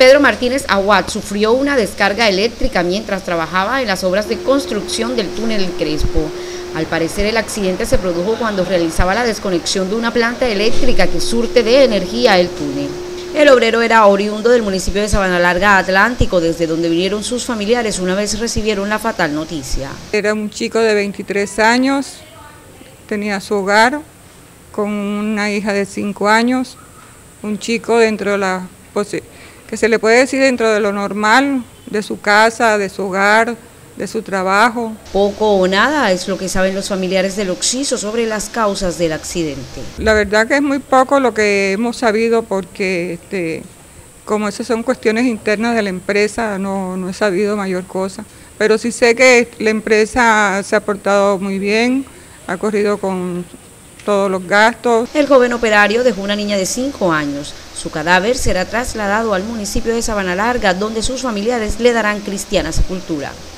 Pedro Martínez Aguad sufrió una descarga eléctrica mientras trabajaba en las obras de construcción del túnel El Crespo. Al parecer el accidente se produjo cuando realizaba la desconexión de una planta eléctrica que surte de energía el túnel. El obrero era oriundo del municipio de Sabanalarga Atlántico, desde donde vinieron sus familiares una vez recibieron la fatal noticia. Era un chico de 23 años, tenía su hogar con una hija de 5 años, un chico dentro de la que se le puede decir dentro de lo normal, de su casa, de su hogar, de su trabajo. Poco o nada es lo que saben los familiares del occiso sobre las causas del accidente. La verdad que es muy poco lo que hemos sabido porque como esas son cuestiones internas de la empresa, no he sabido mayor cosa. Pero sí sé que la empresa se ha portado muy bien, ha corrido con todos los gastos. El joven operario dejó una niña de 5 años. Su cadáver será trasladado al municipio de Sabanalarga, donde sus familiares le darán cristiana sepultura.